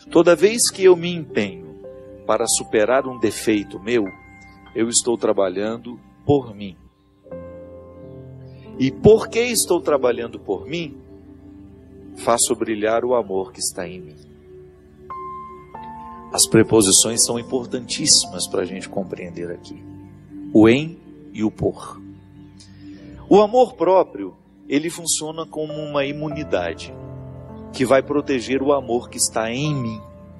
Toda vez que eu me empenho para superar um defeito meu, eu estou trabalhando por mim. E porque estou trabalhando por mim, faço brilhar o amor que está em mim. As preposições são importantíssimas para a gente compreender aqui. O em e o por. O amor próprio, ele funciona como uma imunidade que vai proteger o amor que está em mim.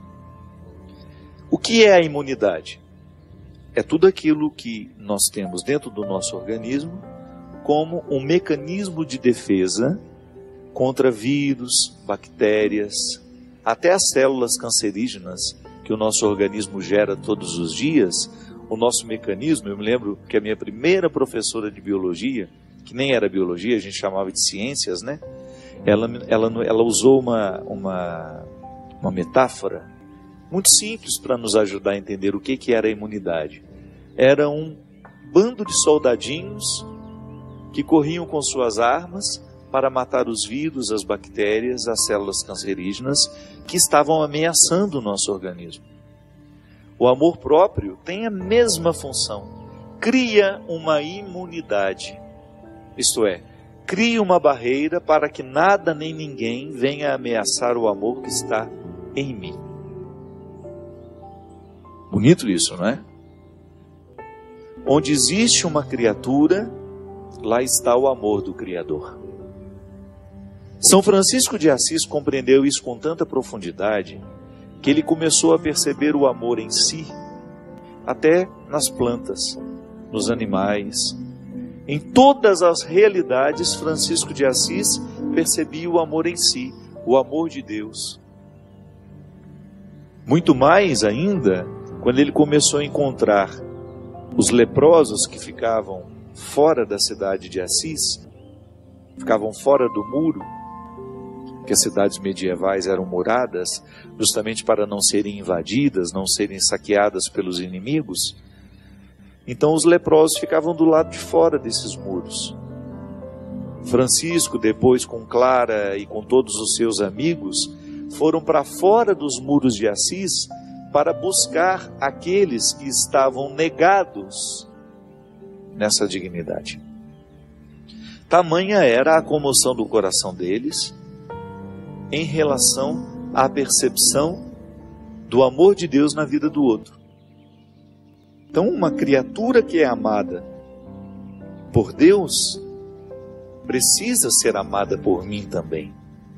O que é a imunidade? É tudo aquilo que nós temos dentro do nosso organismo como um mecanismo de defesa contra vírus, bactérias, até as células cancerígenas que o nosso organismo gera todos os dias. O nosso mecanismo, eu me lembro que a minha primeira professora de biologia, que nem era biologia, a gente chamava de ciências, né? Ela usou uma metáfora muito simples para nos ajudar a entender o que era a imunidade. Era um bando de soldadinhos que corriam com suas armas para matar os vírus, as bactérias, as células cancerígenas que estavam ameaçando o nosso organismo. O amor próprio tem a mesma função. Cria uma imunidade. Isto é, cria uma barreira para que nada nem ninguém venha ameaçar o amor que está em mim. Bonito isso, não é? Onde existe uma criatura, lá está o amor do Criador. São Francisco de Assis compreendeu isso com tanta profundidade que ele começou a perceber o amor em si, até nas plantas, nos animais. Em todas as realidades, Francisco de Assis percebia o amor em si, o amor de Deus. Muito mais ainda, quando ele começou a encontrar os leprosos que ficavam fora da cidade de Assis, ficavam fora do muro, que as cidades medievais eram muradas, justamente para não serem invadidas, não serem saqueadas pelos inimigos. Então os leprosos ficavam do lado de fora desses muros. Francisco, depois com Clara e com todos os seus amigos, foram para fora dos muros de Assis para buscar aqueles que estavam negados nessa dignidade. Tamanha era a comoção do coração deles em relação à percepção do amor de Deus na vida do outro. Então, uma criatura que é amada por Deus precisa ser amada por mim também.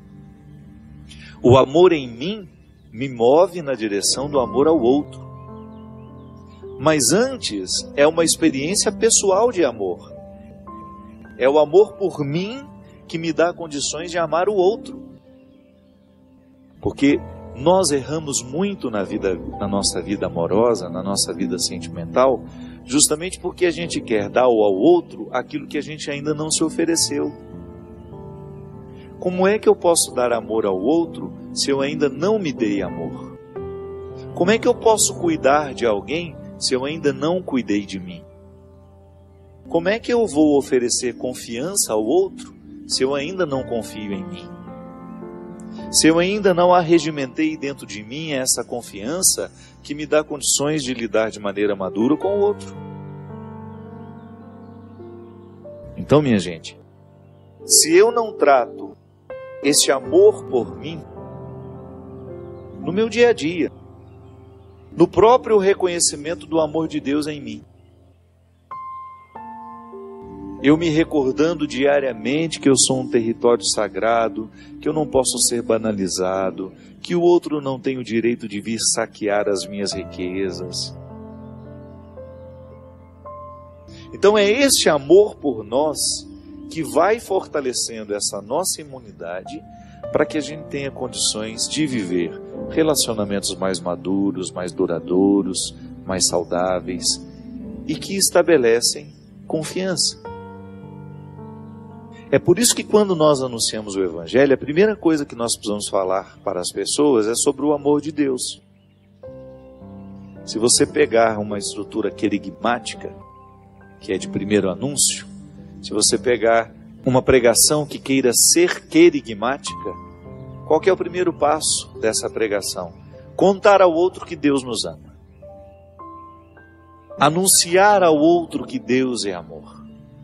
O amor em mim me move na direção do amor ao outro. Mas antes é uma experiência pessoal de amor. É o amor por mim que me dá condições de amar o outro. Porque nós erramos muito na nossa vida amorosa, na nossa vida sentimental, justamente porque a gente quer dar ao outro aquilo que a gente ainda não se ofereceu. Como é que eu posso dar amor ao outro se eu ainda não me dei amor? Como é que eu posso cuidar de alguém se eu ainda não cuidei de mim? Como é que eu vou oferecer confiança ao outro se eu ainda não confio em mim? Se eu ainda não arregimentei dentro de mim essa confiança que me dá condições de lidar de maneira madura com o outro? Então, minha gente, se eu não trato esse amor por mim, no meu dia a dia, no próprio reconhecimento do amor de Deus em mim, eu me recordando diariamente que eu sou um território sagrado, que eu não posso ser banalizado, que o outro não tem o direito de vir saquear as minhas riquezas. Então é este amor por nós que vai fortalecendo essa nossa imunidade para que a gente tenha condições de viver relacionamentos mais maduros, mais duradouros, mais saudáveis e que estabelecem confiança. É por isso que quando nós anunciamos o Evangelho, a primeira coisa que nós precisamos falar para as pessoas é sobre o amor de Deus. Se você pegar uma estrutura querigmática, que é de primeiro anúncio, se você pegar uma pregação que queira ser querigmática, qual que é o primeiro passo dessa pregação? contar ao outro que Deus nos ama, anunciar ao outro que Deus é amor,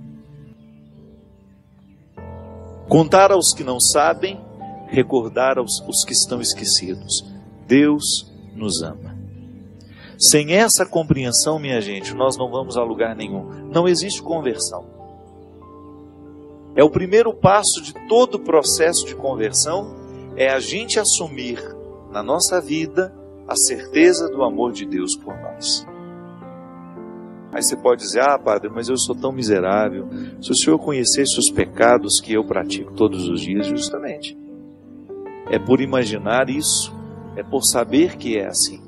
contar aos que não sabem, recordar aos que estão esquecidos. Deus nos ama. Sem essa compreensão, minha gente, nós não vamos a lugar nenhum. Não existe conversão. É o primeiro passo de todo o processo de conversão, é a gente assumir na nossa vida a certeza do amor de Deus por nós. Aí você pode dizer, padre, mas eu sou tão miserável. Se o senhor conhecesse os pecados que eu pratico todos os dias, justamente. É por imaginar isso, é por saber que é assim.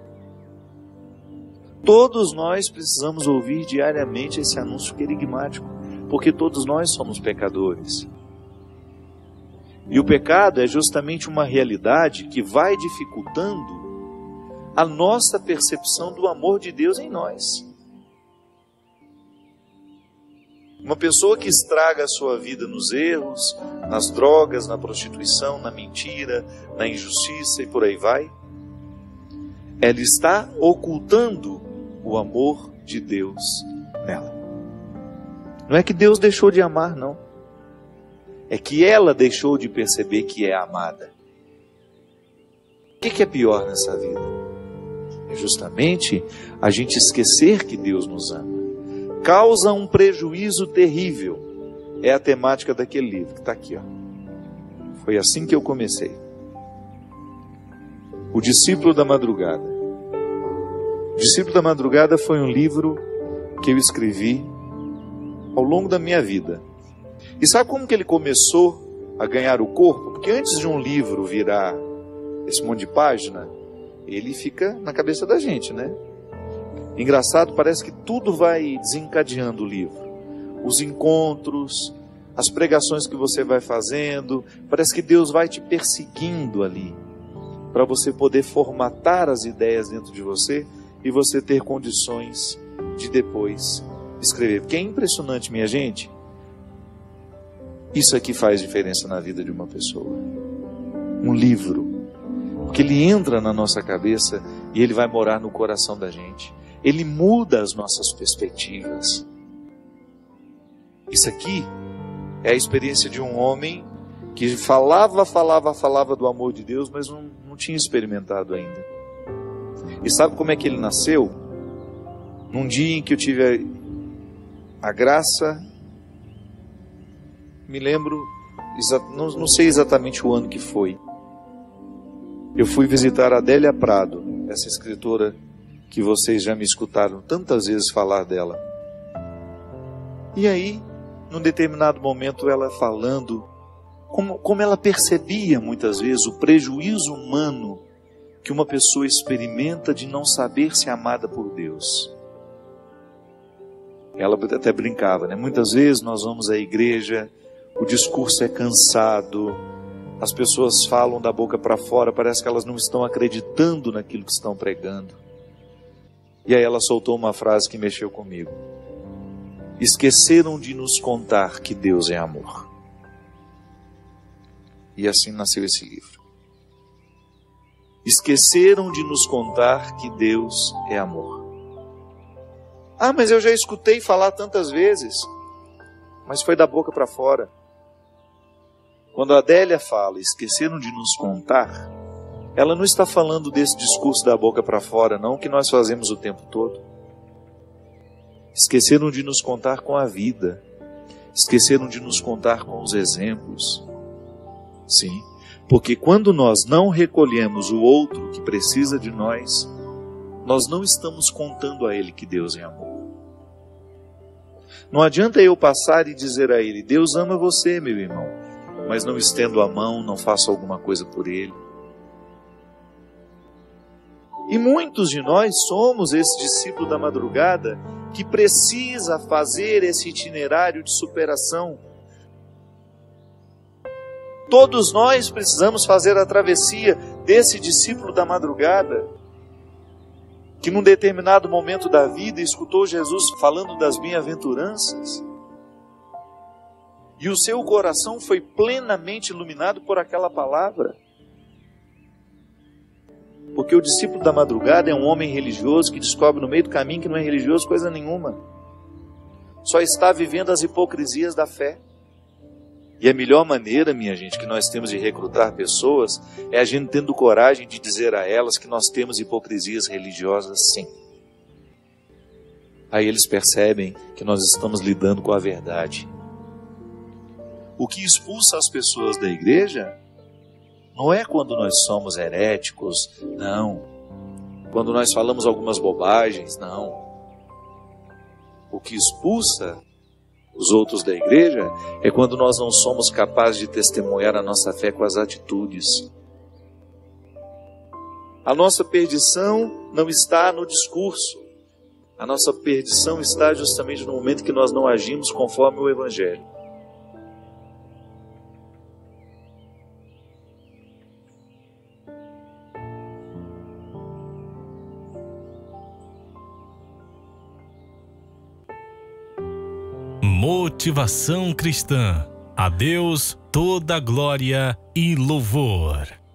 Todos nós precisamos ouvir diariamente esse anúncio querigmático, porque todos nós somos pecadores. E o pecado é justamente uma realidade que vai dificultando a nossa percepção do amor de Deus em nós. Uma pessoa que estraga a sua vida nos erros, nas drogas, na prostituição, na mentira, na injustiça e por aí vai, ela está ocultando o amor de Deus nela. Não é que Deus deixou de amar, não. É que ela deixou de perceber que é amada. O que é pior nessa vida? É justamente a gente esquecer que Deus nos ama. Causa um prejuízo terrível. É a temática daquele livro que está aqui, ó. Foi assim que eu comecei. O Discípulo da Madrugada. O Discípulo da Madrugada foi um livro que eu escrevi ao longo da minha vida. E sabe como que ele começou a ganhar o corpo? Porque antes de um livro virar esse monte de página, ele fica na cabeça da gente, né? Engraçado, parece que tudo vai desencadeando o livro. Os encontros, as pregações que você vai fazendo, parece que Deus vai te perseguindo ali, para você poder formatar as ideias dentro de você e você ter condições de depois escrever. Porque é impressionante, minha gente. Isso aqui faz diferença na vida de uma pessoa. Um livro. Porque ele entra na nossa cabeça e ele vai morar no coração da gente. Ele muda as nossas perspectivas. Isso aqui é a experiência de um homem que falava do amor de Deus, mas não tinha experimentado ainda. E sabe como é que ele nasceu? Num dia em que eu tive a graça, me lembro, não sei exatamente o ano que foi. Eu fui visitar a Adélia Prado, essa escritora que vocês já me escutaram tantas vezes falar dela. E aí, num determinado momento, ela falando como ela percebia muitas vezes o prejuízo humano que uma pessoa experimenta de não saber ser amada por Deus. Ela até brincava, né? Muitas vezes nós vamos à igreja, o discurso é cansado, as pessoas falam da boca para fora, parece que elas não estão acreditando naquilo que estão pregando. E aí ela soltou uma frase que mexeu comigo. Esqueceram de nos contar que Deus é amor. E assim nasceu esse livro. Esqueceram de nos contar que Deus é amor. Mas eu já escutei falar tantas vezes. Mas foi da boca para fora. Quando a Adélia fala, esqueceram de nos contar, ela não está falando desse discurso da boca para fora, não, que nós fazemos o tempo todo. Esqueceram de nos contar com a vida. Esqueceram de nos contar com os exemplos. Sim, porque quando nós não recolhemos o outro que precisa de nós, nós não estamos contando a ele que Deus é amor. Não adianta eu passar e dizer a ele, Deus ama você, meu irmão, mas não estendo a mão, não faço alguma coisa por ele. E muitos de nós somos esse discípulo da madrugada que precisa fazer esse itinerário de superação. Todos nós precisamos fazer a travessia desse discípulo da madrugada, que num determinado momento da vida escutou Jesus falando das bem-aventuranças, e o seu coração foi plenamente iluminado por aquela palavra. Porque o discípulo da madrugada é um homem religioso que descobre no meio do caminho que não é religioso coisa nenhuma. Só está vivendo as hipocrisias da fé. E a melhor maneira, minha gente, que nós temos de recrutar pessoas é a gente tendo coragem de dizer a elas que nós temos hipocrisias religiosas, sim. Aí eles percebem que nós estamos lidando com a verdade. O que expulsa as pessoas da igreja não é quando nós somos heréticos, não. Quando nós falamos algumas bobagens, não. O que expulsa os outros da igreja é quando nós não somos capazes de testemunhar a nossa fé com as atitudes. A nossa perdição não está no discurso. A nossa perdição está justamente no momento que nós não agimos conforme o Evangelho. Motivação cristã. A Deus toda glória e louvor.